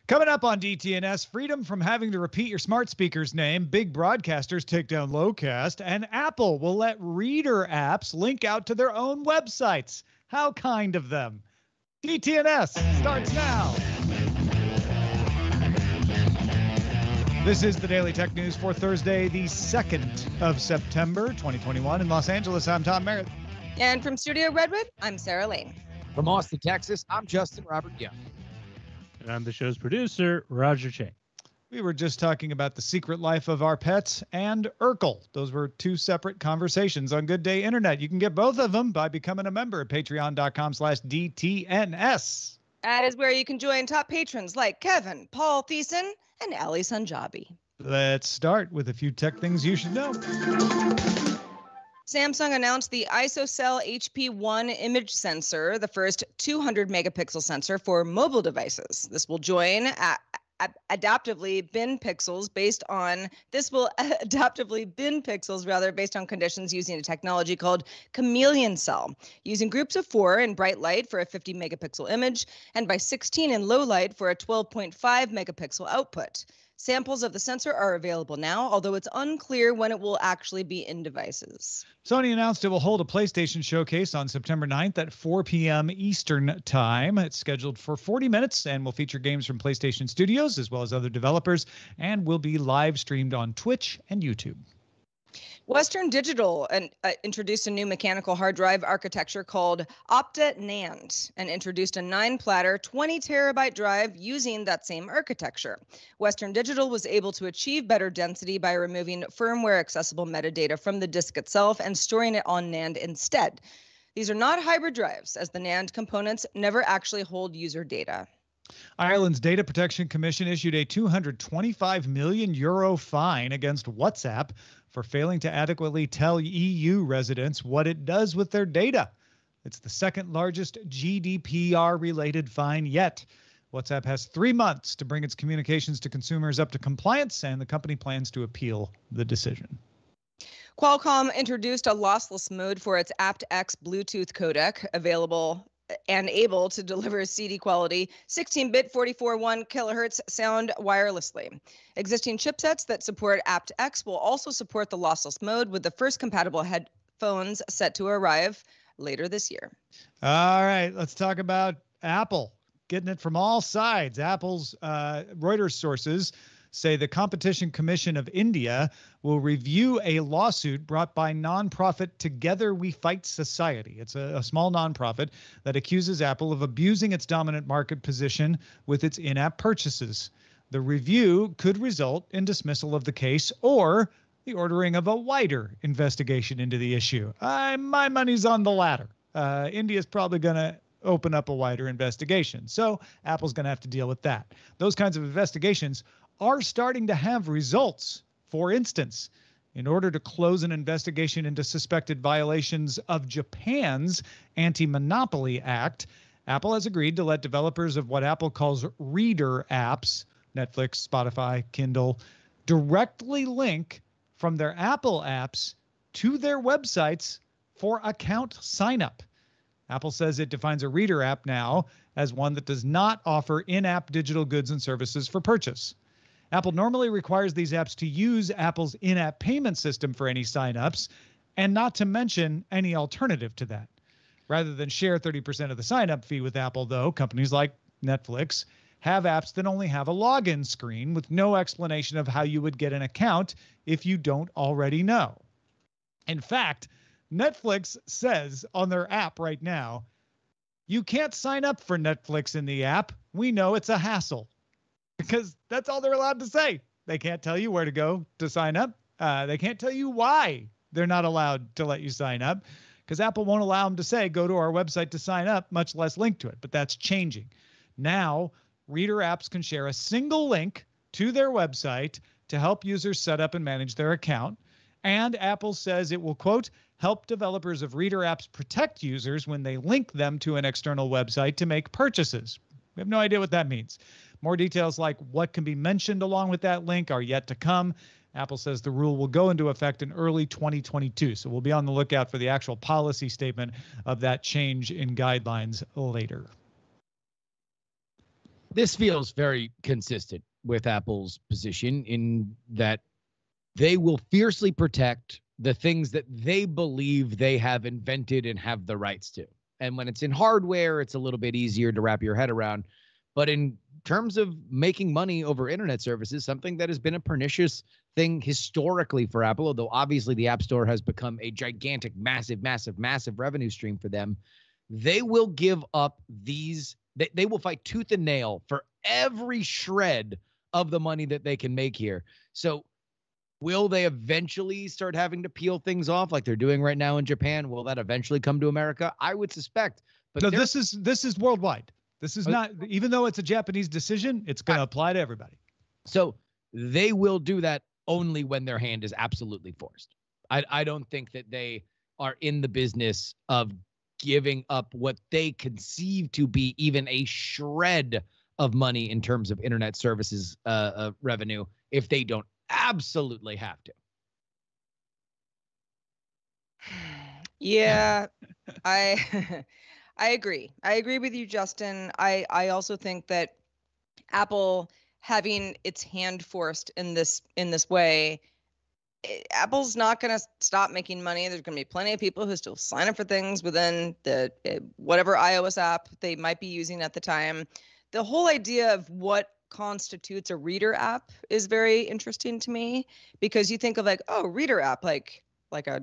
Coming up on DTNS, freedom from having to repeat your smart speaker's name, big broadcasters take down Locast, and Apple will let reader apps link out to their own websites. How kind of them. DTNS starts now. This is the Daily Tech News for Thursday, the 2nd of September, 2021. In Los Angeles, I'm Tom Merritt. And from Studio Redwood, I'm Sarah Lane. From Austin, Texas, I'm Justin Robert Young. And I'm the show's producer, Roger Chang. We were just talking about the secret life of our pets and Urkel. Those were two separate conversations on Good Day Internet. You can get both of them by becoming a member at patreon.com/DTNS. That is where you can join top patrons like Kevin, Paul Thiessen, and Ali Sanjabi. Let's start with a few tech things you should know. Samsung announced the ISOCELL HP1 image sensor, the first 200 megapixel sensor for mobile devices. This will adaptively bin pixels based on conditions using a technology called chameleon cell, using groups of 4 in bright light for a 50 megapixel image and by 16 in low light for a 12.5 megapixel output. Samples of the sensor are available now, although it's unclear when it will actually be in devices. Sony announced it will hold a PlayStation showcase on September 9th at 4 p.m. Eastern Time. It's scheduled for 40 minutes and will feature games from PlayStation Studios as well as other developers and will be live streamed on Twitch and YouTube. Western Digital introduced a new mechanical hard drive architecture called Opta NAND and introduced a 9-platter, 20-terabyte drive using that same architecture. Western Digital was able to achieve better density by removing firmware-accessible metadata from the disk itself and storing it on NAND instead. These are not hybrid drives, as the NAND components never actually hold user data. Ireland's Data Protection Commission issued a €225 million fine against WhatsApp for failing to adequately tell EU residents what it does with their data. It's the second largest GDPR-related fine yet. WhatsApp has 3 months to bring its communications to consumers up to compliance, and the company plans to appeal the decision. Qualcomm introduced a lossless mode for its aptX Bluetooth codec, available and able to deliver CD quality 16-bit 44.1 kilohertz sound wirelessly. Existing chipsets that support aptX will also support the lossless mode, with the first compatible headphones set to arrive later this year. All right, let's talk about Apple. Getting it from all sides. Apple's Reuters sources say the Competition Commission of India will review a lawsuit brought by nonprofit Together We Fight Society. It's a small nonprofit that accuses Apple of abusing its dominant market position with its in-app purchases. The review could result in dismissal of the case or the ordering of a wider investigation into the issue. My money's on the latter. India's probably going to open up a wider investigation, so Apple's going to have to deal with that. Those kinds of investigations are starting to have results. For instance, in order to close an investigation into suspected violations of Japan's Anti-Monopoly Act, Apple has agreed to let developers of what Apple calls reader apps, Netflix, Spotify, Kindle, directly link from their Apple apps to their websites for account sign-up. Apple says it defines a reader app now as one that does not offer in-app digital goods and services for purchase. Apple normally requires these apps to use Apple's in-app payment system for any signups, and not to mention any alternative to that. Rather than share 30% of the sign-up fee with Apple, though, companies like Netflix have apps that only have a login screen with no explanation of how you would get an account if you don't already know. In fact, Netflix says on their app right now, you can't sign up for Netflix in the app. We know it's a hassle. Because that's all they're allowed to say. They can't tell you where to go to sign up. They can't tell you why they're not allowed to let you sign up, because Apple won't allow them to say, go to our website to sign up, much less link to it. But that's changing. Now, reader apps can share a single link to their website to help users set up and manage their account. And Apple says it will, quote, help developers of reader apps protect users when they link them to an external website to make purchases. We have no idea what that means. More details like what can be mentioned along with that link are yet to come. Apple says the rule will go into effect in early 2022. So we'll be on the lookout for the actual policy statement of that change in guidelines later. This feels very consistent with Apple's position in that they will fiercely protect the things that they believe they have invented and have the rights to. And when it's in hardware, it's a little bit easier to wrap your head around. But in terms of making money over internet services, something that has been a pernicious thing historically for Apple, although obviously the App Store has become a gigantic, massive, massive, massive revenue stream for them, they will give up these. They will fight tooth and nail for every shred of the money that they can make here. So will they eventually start having to peel things off like they're doing right now in Japan? Will that eventually come to America? I would suspect. But no, this is worldwide. This is not, even though it's a Japanese decision, it's going to apply to everybody. So they will do that only when their hand is absolutely forced. I don't think that they are in the business of giving up what they conceive to be even a shred of money in terms of internet services revenue if they don't absolutely have to. Yeah, I agree. I agree with you, Justin. I also think that Apple having its hand forced in this way, Apple's not going to stop making money. There's going to be plenty of people who still sign up for things within the whatever iOS app they might be using at the time. The whole idea of what constitutes a reader app is very interesting to me, because you think of like, oh, reader app, like a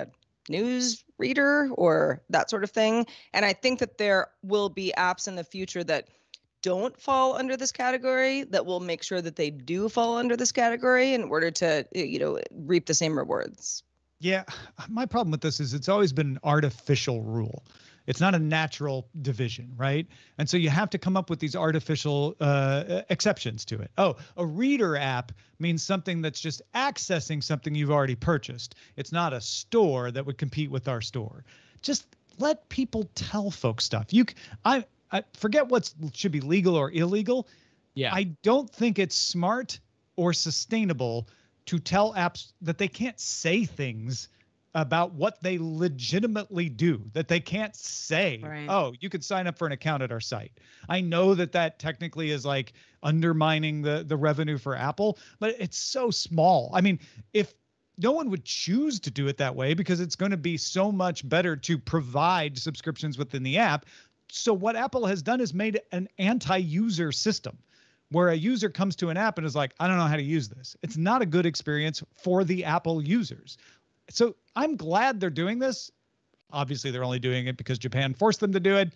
news reader or that sort of thing. And I think that there will be apps in the future that don't fall under this category that will make sure that they do fall under this category in order to, reap the same rewards. Yeah, my problem with this is it's always been an artificial rule. It's not a natural division, right? And so you have to come up with these artificial exceptions to it. Oh, a reader app means something that's just accessing something you've already purchased. It's not a store that would compete with our store. Just let people tell folks stuff. I forget what should be legal or illegal. Yeah. I don't think it's smart or sustainable to tell apps that they can't say things about what they legitimately do, that they can't say, right, oh, you could sign up for an account at our site. I know that technically is like undermining the revenue for Apple, but it's so small. I mean, if no one would choose to do it that way because it's going to be so much better to provide subscriptions within the app. So what Apple has done is made an anti-user system where a user comes to an app and is like, I don't know how to use this. It's not a good experience for the Apple users. So I'm glad they're doing this. Obviously, they're only doing it because Japan forced them to do it.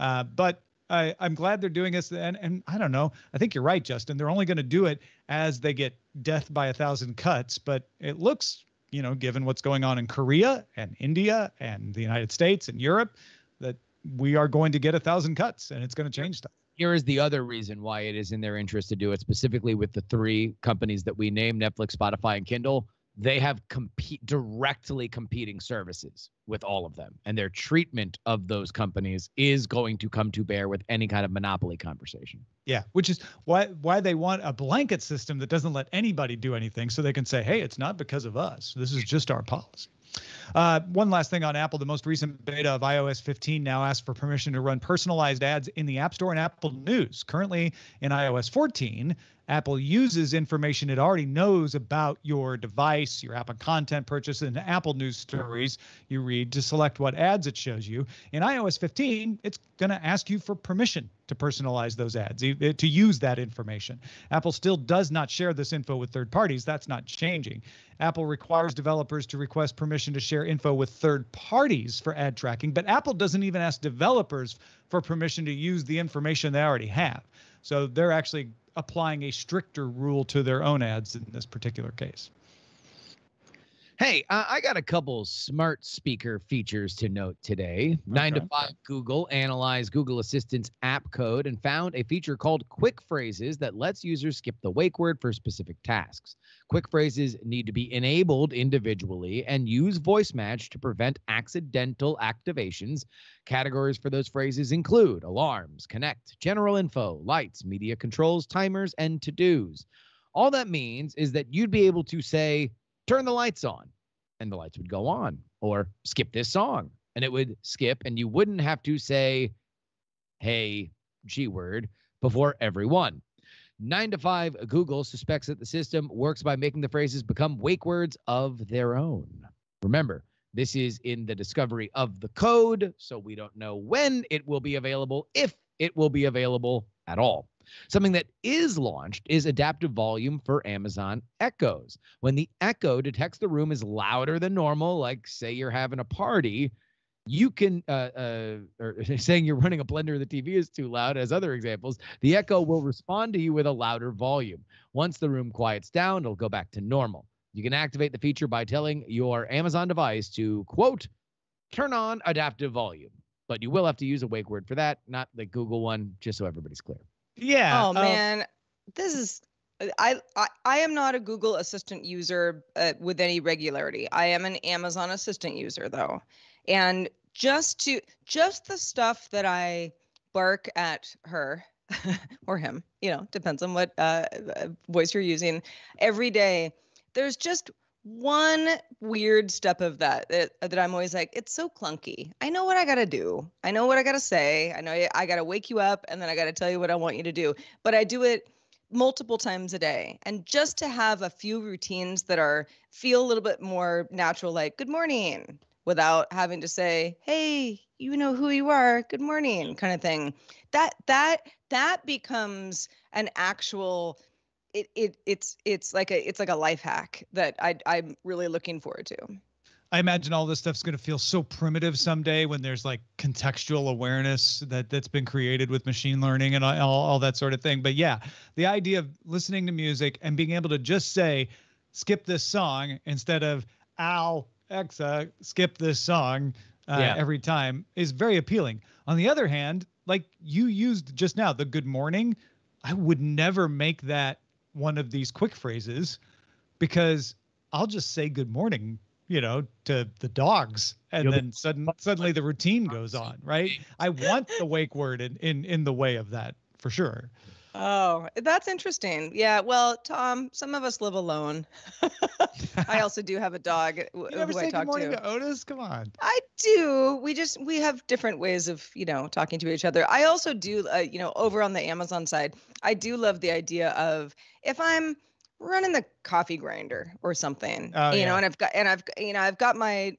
But I'm glad they're doing this. And I don't know. I think you're right, Justin. They're only going to do it as they get death by 1,000 cuts. But it looks, given what's going on in Korea and India and the United States and Europe, that we are going to get 1,000 cuts and it's going to change stuff. Here is the other reason why it is in their interest to do it, specifically with the three companies that we named, Netflix, Spotify, and Kindle. They have directly competing services with all of them, and their treatment of those companies is going to come to bear with any kind of monopoly conversation. Yeah, which is why they want a blanket system that doesn't let anybody do anything, so they can say, hey, it's not because of us. This is just our policy. One last thing on Apple. The most recent beta of iOS 15 now asks for permission to run personalized ads in the App Store and Apple News. Currently in iOS 14, Apple uses information it already knows about your device, your Apple content purchase, and Apple News stories you read to select what ads it shows you. In iOS 15, it's going to ask you for permission to personalize those ads, to use that information. Apple still does not share this info with third parties. That's not changing. Apple requires developers to request permission to share info with third parties for ad tracking, but Apple doesn't even ask developers for permission to use the information they already have. So they're actually applying a stricter rule to their own ads in this particular case. Hey, I got a couple smart speaker features to note today. 9 to 5 Google analyzed Google Assistant's app code and found a feature called Quick Phrases that lets users skip the wake word for specific tasks. Quick Phrases need to be enabled individually and use voice match to prevent accidental activations. Categories for those phrases include alarms, connect, general info, lights, media controls, timers, and to-dos. All that means is that you'd be able to say, turn the lights on, and the lights would go on, or skip this song, and it would skip, and you wouldn't have to say, hey, G word, before every one. 9 to 5, Google suspects that the system works by making the phrases become wake words of their own. Remember, this is in the discovery of the code, so we don't know when it will be available, if it will be available at all. Something that is launched is adaptive volume for Amazon Echoes. When the Echo detects the room is louder than normal, like say you're having a party, you can, or saying you're running a blender, the TV is too loud, as other examples, the Echo will respond to you with a louder volume. Once the room quiets down, it'll go back to normal. You can activate the feature by telling your Amazon device to, quote, turn on adaptive volume. But you will have to use a wake word for that, not the Google one, just so everybody's clear. Yeah. Oh man, this is I am not a Google Assistant user with any regularity. I am an Amazon Assistant user though. And just the stuff that I bark at her or him, depends on what voice you're using every day. There's just one weird step of that I'm always like, it's so clunky. I know what I got to do. I know what I got to say. I know I got to wake you up and then I got to tell you what I want you to do. But I do it multiple times a day. And just to have a few routines that feel a little bit more natural, like good morning, without having to say, hey, you know who you are, good morning, kind of thing. That becomes an actual it's like a life hack that I'm really looking forward to. I imagine all this stuff's going to feel so primitive someday when there's like contextual awareness that's been created with machine learning and all that sort of thing. But yeah, the idea of listening to music and being able to just say, skip this song instead of Alexa, skip this song every time is very appealing. On the other hand, like you used just now, the good morning, I would never make that one of these quick phrases because I'll just say good morning, to the dogs. And then suddenly the routine goes on, right? I want the wake word in the way of that for sure. Oh, that's interesting. Yeah. Well, Tom, some of us live alone. I also do have a dog You never say good morning to Otis? Come on. I do. We have different ways of, talking to each other. I also do, over on the Amazon side, I do love the idea of if I'm running the coffee grinder or something, and I've got my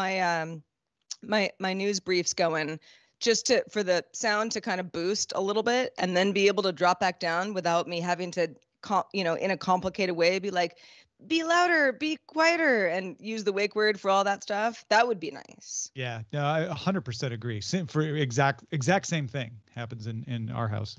news briefs going just for the sound to kind of boost a little bit and then be able to drop back down without me having to, in a complicated way, be like, be louder, be quieter, and use the wake word for all that stuff. That would be nice. Yeah, no, I 100% agree. Same for exact same thing happens in our house.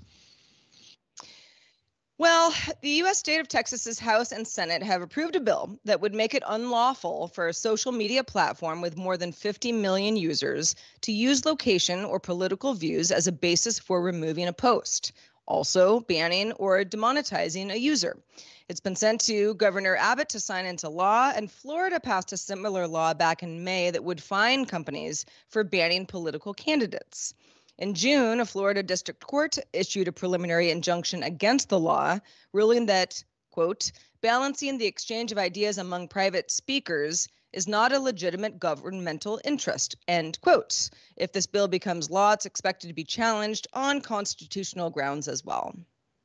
Well, the U.S. state of Texas's House and Senate have approved a bill that would make it unlawful for a social media platform with more than 50 million users to use location or political views as a basis for removing a post, also banning or demonetizing a user. It's been sent to Governor Abbott to sign into law, and Florida passed a similar law back in May that would fine companies for banning political candidates. In June, a Florida district court issued a preliminary injunction against the law, ruling that, quote, balancing the exchange of ideas among private speakers is not a legitimate governmental interest, end quote. If this bill becomes law, it's expected to be challenged on constitutional grounds as well.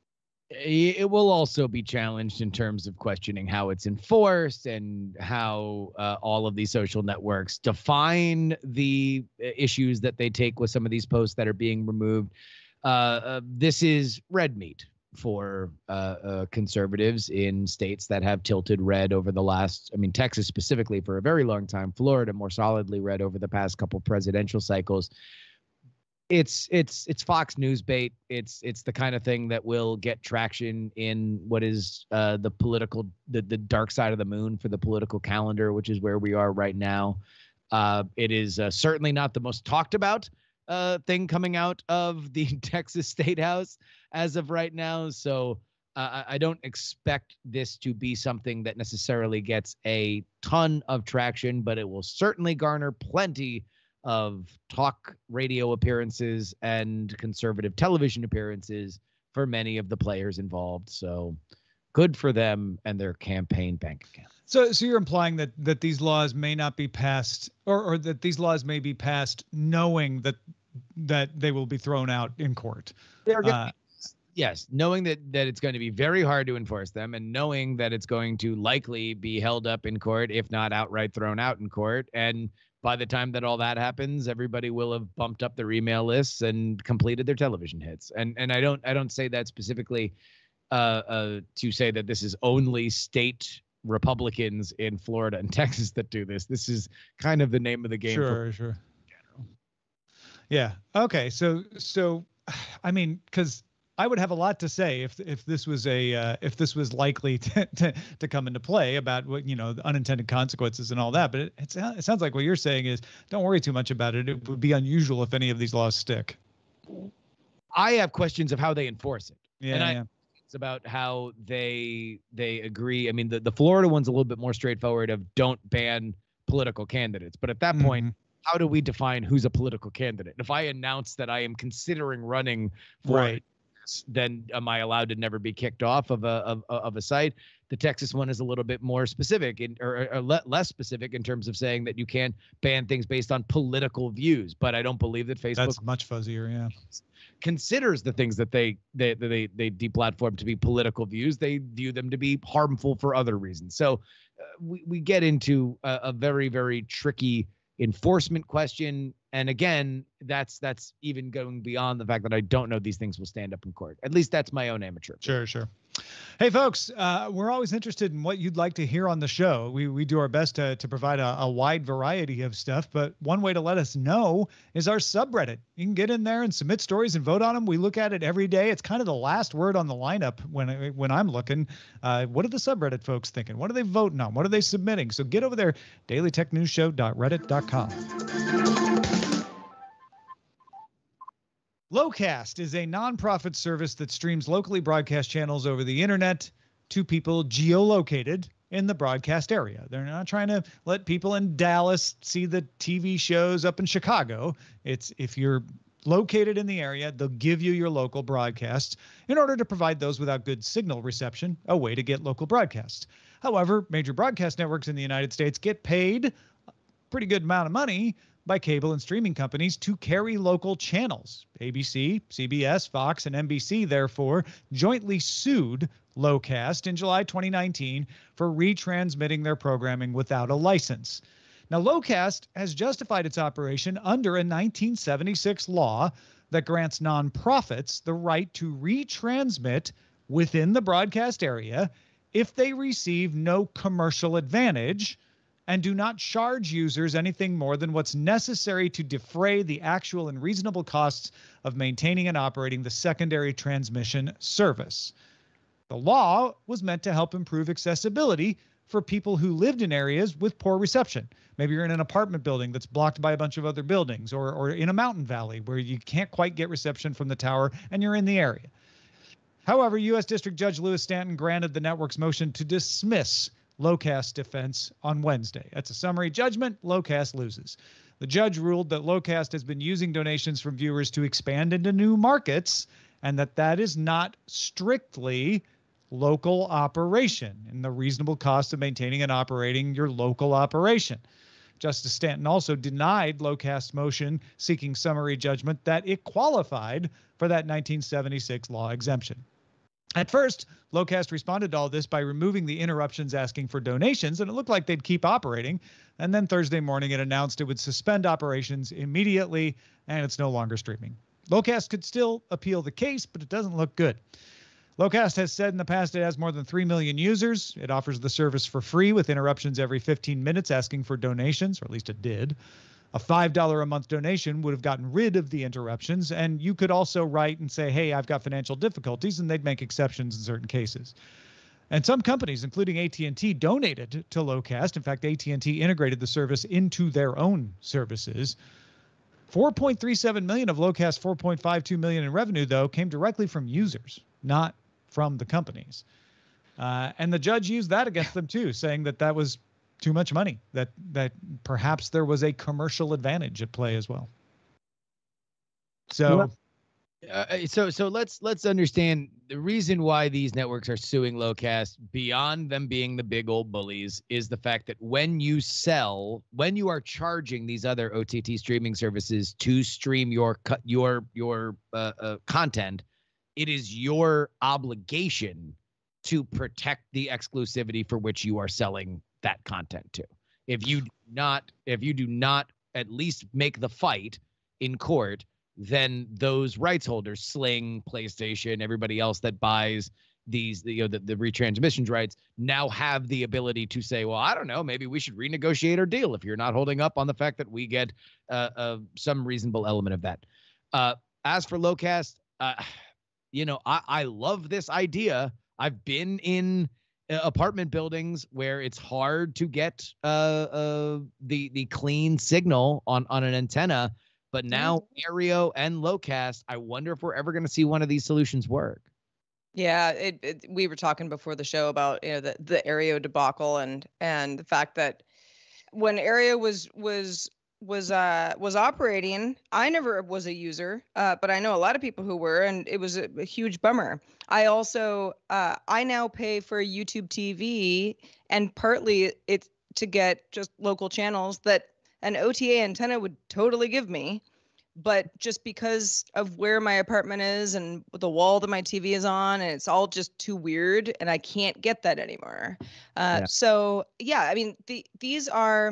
It will also be challenged in terms of questioning how it's enforced and how all of these social networks define the issues that they take with some of these posts that are being removed. This is red meat for conservatives in states that have tilted red over the last, Texas specifically for a very long time, Florida more solidly red over the past couple presidential cycles. It's Fox News bait. It's the kind of thing that will get traction in what is the political, the dark side of the moon for the political calendar, which is where we are right now. It is certainly not the most talked about thing coming out of the Texas State House as of right now. So I don't expect this to be something that necessarily gets a ton of traction, but it will certainly garner plenty of talk radio appearances and conservative television appearances for many of the players involved. So good for them and their campaign bank account. So you're implying that these laws may not be passed or that these laws may be passed knowing that they will be thrown out in court. Yes, knowing that it's going to be very hard to enforce them, and knowing that it's going to likely be held up in court, if not outright thrown out in court. And by the time that all that happens, everybody will have bumped up their email lists and completed their television hits. And I don't say that specifically to say that this is only state Republicans in Florida and Texas that do this. This is kind of the name of the game. Sure. Yeah. Okay. So I mean, because I would have a lot to say if this was if this was likely to come into play about what, the unintended consequences and all that. But it sounds like what you're saying is don't worry too much about it. It would be unusual if any of these laws stick. I have questions of how they enforce it. Yeah. It's about how they agree. I mean, the Florida one's a little bit more straightforward of don't ban political candidates. But at that point, how do we define who's a political candidate? If I announce that I am considering running for then am I allowed to never be kicked off of a site? The Texas one is a little bit more specific or less specific in terms of saying that you can't ban things based on political views. But I don't believe that Facebook that's much fuzzier. Yeah. Considers the things that they deplatform to be political views. They view them to be harmful for other reasons. So we get into a very, very tricky enforcement question. And again, that's even going beyond the fact that I don't know these things will stand up in court. At least that's my own amateur. Sure. Hey, folks, we're always interested in what you'd like to hear on the show. We do our best to provide a wide variety of stuff, but one way to let us know is our subreddit. You can get in there and submit stories and vote on them. We look at it every day. It's kind of the last word on the lineup when I'm looking. What are the subreddit folks thinking? What are they voting on? What are they submitting? So get over there, dailytechnewsshow.reddit.com. Locast is a nonprofit service that streams locally broadcast channels over the internet to people geolocated in the broadcast area. They're not trying to let people in Dallas see the TV shows up in Chicago. It's if you're located in the area, they'll give you your local broadcasts in order to provide those without good signal reception a way to get local broadcasts. However, major broadcast networks in the United States get paid a pretty good amount of money by cable and streaming companies to carry local channels. ABC, CBS, Fox, and NBC, therefore, jointly sued Locast in July 2019 for retransmitting their programming without a license. Now, Locast has justified its operation under a 1976 law that grants nonprofits the right to retransmit within the broadcast area if they receive no commercial advantage and do not charge users anything more than what's necessary to defray the actual and reasonable costs of maintaining and operating the secondary transmission service. The law was meant to help improve accessibility for people who lived in areas with poor reception. Maybe you're in an apartment building that's blocked by a bunch of other buildings, or in a mountain valley where you can't quite get reception from the tower and you're in the area. However, U.S. District Judge Lewis Stanton granted the network's motion to dismiss Locast's defense on Wednesday. That's a summary judgment. Locast loses. The judge ruled that Locast has been using donations from viewers to expand into new markets and that is not strictly local operation and the reasonable cost of maintaining and operating your local operation. Justice Stanton also denied Locast's motion seeking summary judgment that it qualified for that 1976 law exemption. At first, Locast responded to all this by removing the interruptions asking for donations, and it looked like they'd keep operating. And then Thursday morning, it announced it would suspend operations immediately, and it's no longer streaming. Locast could still appeal the case, but it doesn't look good. Locast has said in the past it has more than 3 million users. It offers the service for free with interruptions every 15 minutes asking for donations, or at least it did. A $5 a month donation would have gotten rid of the interruptions, and you could also write and say, hey, I've got financial difficulties, and they'd make exceptions in certain cases. And some companies, including AT&T, donated to Locast. In fact, AT&T integrated the service into their own services. 4.37 million of Locast's 4.52 million in revenue, though, came directly from users, not from the companies. And the judge used that against them, too, saying that was too much money, that perhaps there was a commercial advantage at play as well. So let's understand the reason why these networks are suing Locast beyond them being the big old bullies is the fact that when you are charging these other OTT streaming services to stream your content, it is your obligation to protect the exclusivity for which you are selling that content to. If you do not at least make the fight in court, then those rights holders, Sling, PlayStation, everybody else that buys these, the retransmissions rights, now have the ability to say, well, I don't know, maybe we should renegotiate our deal if you're not holding up on the fact that we get some reasonable element of that. As for Locast, I love this idea. I've been in apartment buildings where it's hard to get the clean signal on an antenna, but now Aereo and Locast, I wonder if we're ever going to see one of these solutions work. Yeah, we were talking before the show about the Aereo debacle and the fact that when Aereo was operating, I never was a user, but I know a lot of people who were, and it was a huge bummer. I also I now pay for YouTube TV, and partly it's to get just local channels that an OTA antenna would totally give me. But just because of where my apartment is and the wall that my TV is on, and it's all just too weird, and I can't get that anymore. So yeah, I mean, these are,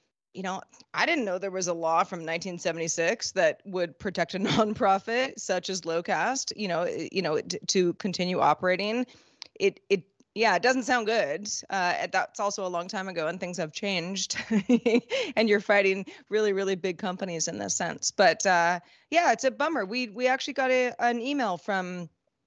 I didn't know there was a law from 1976 that would protect a nonprofit such as Locast, to continue operating. It doesn't sound good. That's also a long time ago, and things have changed. And you're fighting really, really big companies in this sense. But it's a bummer. We actually got an email from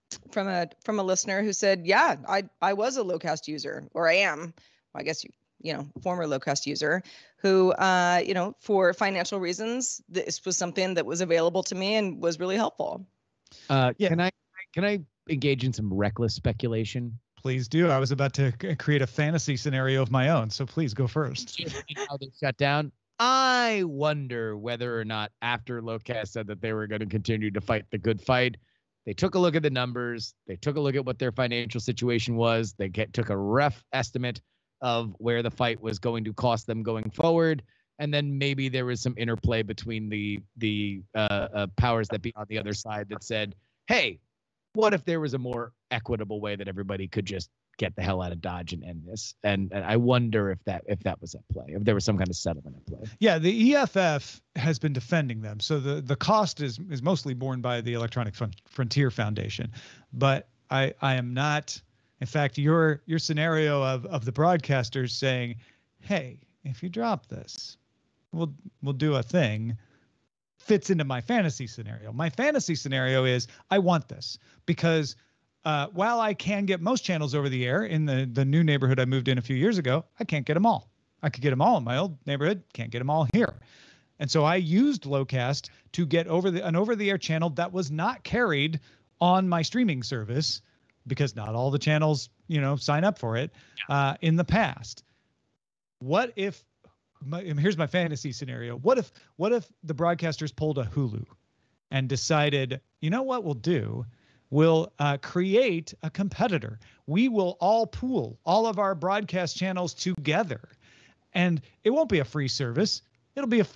a listener who said, yeah, I was a Locast user, or I am. I guess former Locast user who, for financial reasons, this was something that was available to me and was really helpful. Can I engage in some reckless speculation? Please do. I was about to create a fantasy scenario of my own, so please go first. How they shut down. I wonder whether or not after Locast said that they were going to continue to fight the good fight, they took a look at the numbers. They took a look at what their financial situation was. They took a rough estimate of where the fight was going to cost them going forward. And then maybe there was some interplay between the powers that be on the other side that said, hey, what if there was a more equitable way that everybody could just get the hell out of Dodge and end this? And I wonder if that was at play, if there was some kind of settlement at play. Yeah, the EFF has been defending them. So the cost is mostly borne by the Electronic Frontier Foundation. But I am not, in fact, your scenario of the broadcasters saying, hey, if you drop this, we'll do a thing, fits into my fantasy scenario. My fantasy scenario is I want this because while I can get most channels over the air in the new neighborhood I moved in a few years ago, I can't get them all. I could get them all in my old neighborhood, can't get them all here. And so I used Locast to get an over-the-air channel that was not carried on my streaming service because not all the channels, sign up for it in the past. What if here's my fantasy scenario. What if the broadcasters pulled a Hulu and decided, you know what we'll do? We'll create a competitor. We will all pool all of our broadcast channels together. And it won't be a free service. It'll be a,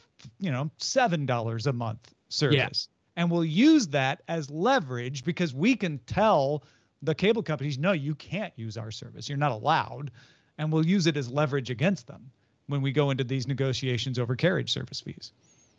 $7 a month service. Yeah. And we'll use that as leverage because we can tell the cable companies, no, you can't use our service. You're not allowed. And we'll use it as leverage against them when we go into these negotiations over carriage service fees.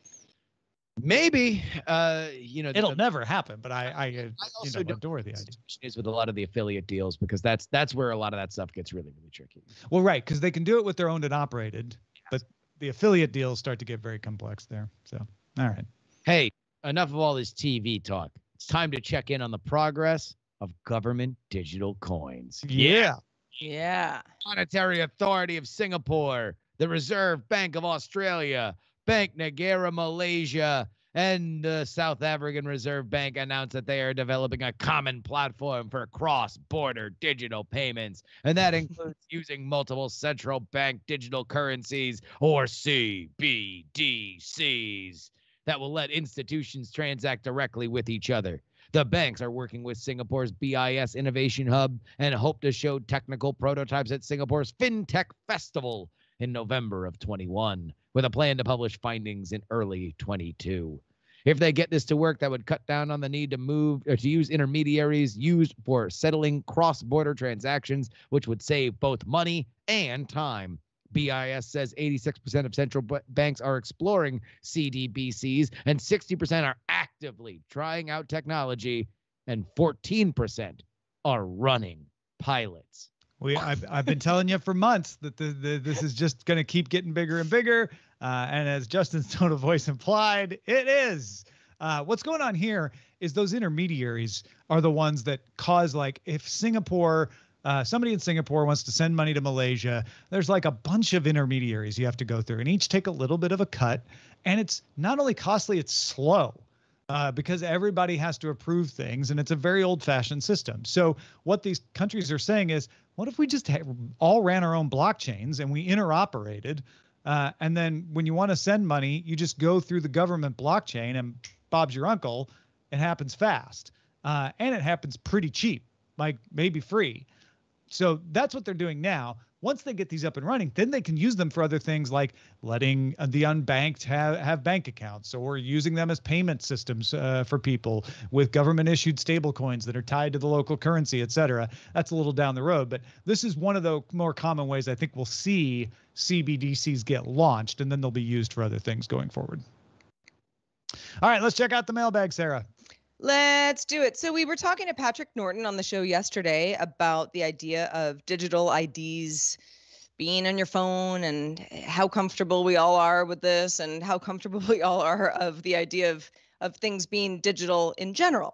Maybe, it'll never happen, but I also adore the idea. Is with a lot of the affiliate deals because that's where a lot of that stuff gets really, really tricky. Well, right, because they can do it with their owned and operated, but the affiliate deals start to get very complex there. So, all right. Hey, enough of all this TV talk. It's time to check in on the progress of government digital coins. Yeah. Monetary Authority of Singapore, the Reserve Bank of Australia, Bank Negara Malaysia, and the South African Reserve Bank announced that they are developing a common platform for cross-border digital payments, and that includes using multiple central bank digital currencies, or CBDCs, that will let institutions transact directly with each other. The banks are working with Singapore's BIS Innovation Hub and hope to show technical prototypes at Singapore's FinTech Festival in November of 21, with a plan to publish findings in early 22. If they get this to work, that would cut down on the need to move or to use intermediaries used for settling cross-border transactions, which would save both money and time. BIS says 86% of central banks are exploring CDBCs and 60% are actively trying out technology and 14% are running pilots. I've been telling you for months that this is just going to keep getting bigger and bigger. And as Justin's tone of voice implied, it is. What's going on here is those intermediaries are the ones that cause, like, if Singapore, somebody in Singapore wants to send money to Malaysia, there's like a bunch of intermediaries you have to go through and each take a little bit of a cut. And it's not only costly, it's slow. Because everybody has to approve things, and it's a very old-fashioned system. So what these countries are saying is, what if we just all ran our own blockchains and we interoperated, and then when you want to send money, you just go through the government blockchain, and Bob's your uncle. It happens fast, and it happens pretty cheap, like maybe free. So that's what they're doing now. Once they get these up and running, then they can use them for other things like letting the unbanked have bank accounts, or using them as payment systems for people with government-issued stable coins that are tied to the local currency, et cetera. That's a little down the road, but this is one of the more common ways I think we'll see CBDCs get launched, and then they'll be used for other things going forward. All right, let's check out the mailbag, Sarah. Let's do it. So we were talking to Patrick Norton on the show yesterday about the idea of digital IDs being on your phone and how comfortable we all are with this and how comfortable we all are of the idea of things being digital in general.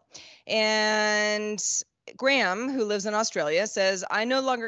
And Graham, who lives in Australia, says, I no longer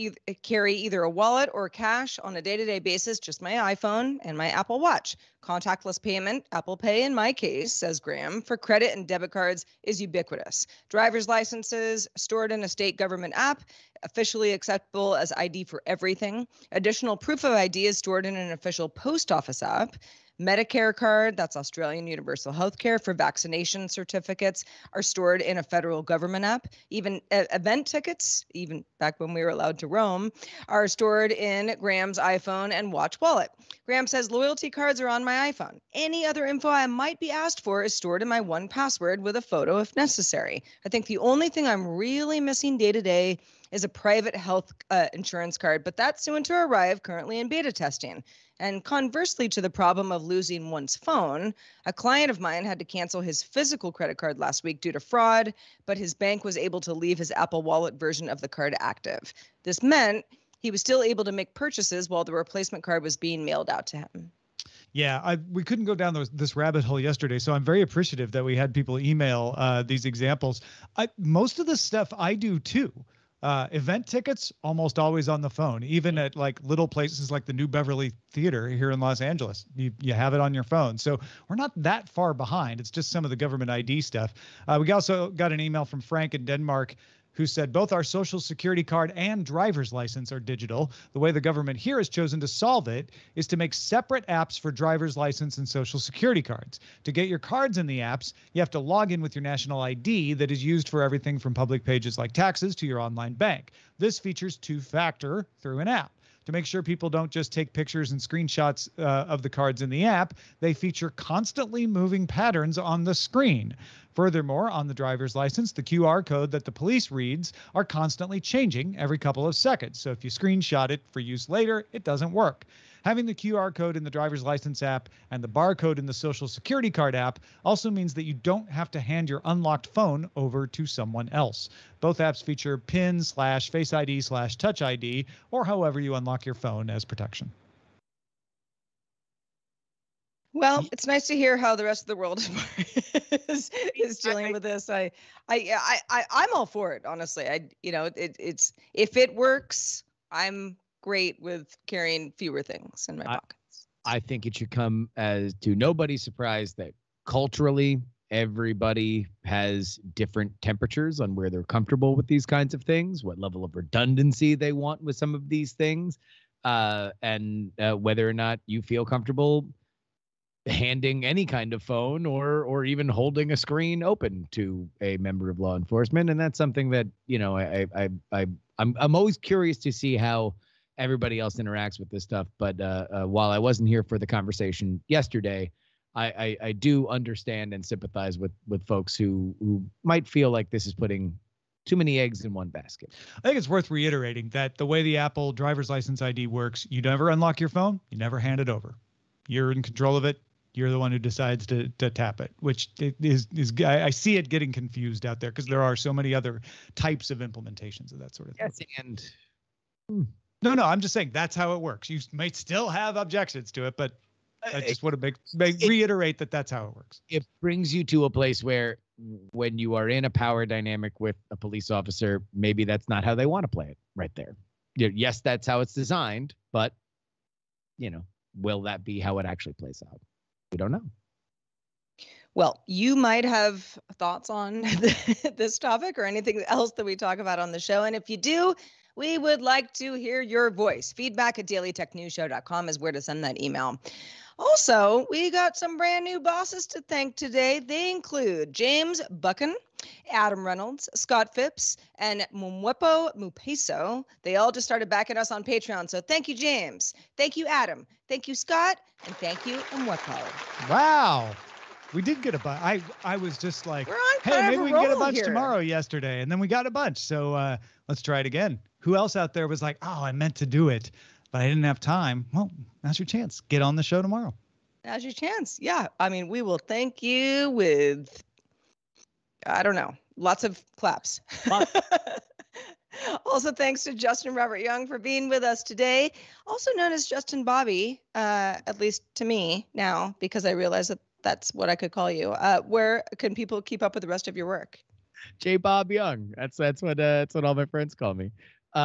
carry either a wallet or cash on a day-to-day basis, just my iPhone and my Apple Watch. Contactless payment, Apple Pay in my case, says Graham, for credit and debit cards is ubiquitous. Driver's licenses stored in a state government app, officially acceptable as ID for everything. Additional proof of ID is stored in an official post office app. Medicare card, that's Australian Universal Healthcare, for vaccination certificates are stored in a federal government app. Even event tickets, even back when we were allowed to roam, are stored in Graham's iPhone and watch wallet. Graham says loyalty cards are on my iPhone. Any other info I might be asked for is stored in my 1Password with a photo if necessary. I think the only thing I'm really missing day to day is a private health insurance card, but that's soon to arrive, currently in beta testing. And conversely to the problem of losing one's phone, a client of mine had to cancel his physical credit card last week due to fraud, but his bank was able to leave his Apple Wallet version of the card active. This meant he was still able to make purchases while the replacement card was being mailed out to him. Yeah, we couldn't go down this rabbit hole yesterday, so I'm very appreciative that we had people email these examples. Most of the stuff I do too. Event tickets, almost always on the phone, even at like little places like the New Beverly Theater here in Los Angeles. You have it on your phone. So we're not that far behind. It's just some of the government ID stuff. We also got an email from Frank in Denmark who said both our social security card and driver's license are digital. The way the government here has chosen to solve it is to make separate apps for driver's license and social security cards. To get your cards in the apps, you have to log in with your national ID that is used for everything from public pages like taxes to your online bank. This features two-factor through an app. To make sure people don't just take pictures and screenshots of the cards in the app, they feature constantly moving patterns on the screen. Furthermore, on the driver's license, the QR code that the police reads are constantly changing every couple of seconds. So if you screenshot it for use later, it doesn't work. Having the QR code in the driver's license app and the barcode in the social security card app also means that you don't have to hand your unlocked phone over to someone else. Both apps feature PIN/Face ID/Touch ID, or however you unlock your phone as protection. Well, it's nice to hear how the rest of the world is dealing with this. I'm all for it, honestly. It's if it works, I'm great with carrying fewer things in my pockets. I think it should come as to nobody's surprise that culturally everybody has different temperatures on where they're comfortable with these kinds of things, what level of redundancy they want with some of these things, and whether or not you feel comfortable handing any kind of phone or even holding a screen open to a member of law enforcement. And that's something that, I'm always curious to see how everybody else interacts with this stuff. But while I wasn't here for the conversation yesterday, I do understand and sympathize with folks who might feel like this is putting too many eggs in one basket. I think it's worth reiterating that the way the Apple driver's license ID works, you never unlock your phone, you never hand it over. You're in control of it. You're the one who decides to tap it, which is I see it getting confused out there because there are so many other types of implementations of that sort of thing. Yes, and no, I'm just saying that's how it works. You might still have objections to it, but I just want to reiterate that that's how it works. It brings you to a place where when you are in a power dynamic with a police officer, maybe that's not how they want to play it right there. Yes, that's how it's designed, but will that be how it actually plays out? We don't know. Well, you might have thoughts on this topic or anything else that we talk about on the show. And if you do, we would like to hear your voice. Feedback@dailytechnewsshow.com is where to send that email. Also, we got some brand new bosses to thank today. They include James Buchan, Adam Reynolds, Scott Phipps, and Mumwepo Mupeso. They all just started backing us on Patreon. So thank you, James. Thank you, Adam. Thank you, Scott. And thank you, Mumwepo. Wow. We did get a bunch. I was just like, we're on hey, maybe we can get a bunch here tomorrow yesterday. And then we got a bunch. So let's try it again. Who else out there was like, oh, I meant to do it, but I didn't have time? Well, now's your chance. Get on the show tomorrow. Now's your chance. Yeah. I mean, we will thank you with, I don't know, lots of claps. Also, thanks to Justin Robert Young for being with us today, also known as Justin Bobby, at least to me now, because I realize that that's what I could call you. Where can people keep up with the rest of your work? J. Bob Young. That's what all my friends call me.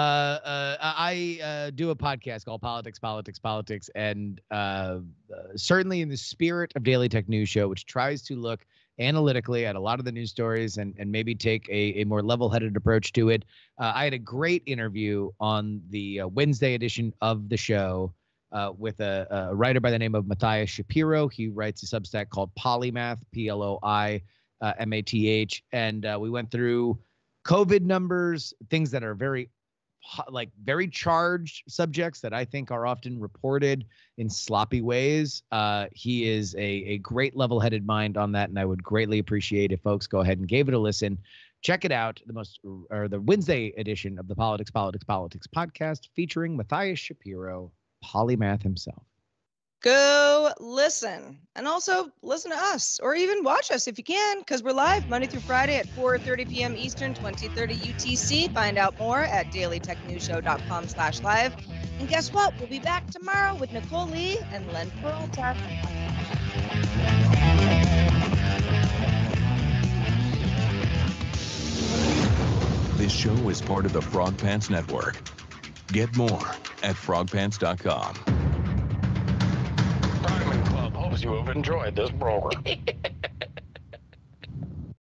I do a podcast called Politics, and certainly in the spirit of Daily Tech News Show, which tries to look analytically at a lot of the news stories and maybe take a more level-headed approach to it. I had a great interview on the Wednesday edition of the show with a writer by the name of Matthias Shapiro. He writes a Substack called Polymath, Ploimath, and we went through COVID numbers, things that are very charged subjects that I think are often reported in sloppy ways. He is a great level-headed mind on that, and I would greatly appreciate if folks go ahead and gave it a listen. Check it out, the Wednesday edition of the Politics podcast featuring Matthias Shapiro, Polymath himself. Go listen, and also listen to us, or even watch us if you can, because we're live Monday through Friday at 4:30 p.m. Eastern, 20:30 UTC. Find out more at dailytechnewsshow.com/live. And guess what? We'll be back tomorrow with Nicole Lee and Len Peralta. This show is part of the Frog Pants Network. Get more at frogpants.com. Diamond Club hopes you have enjoyed this program.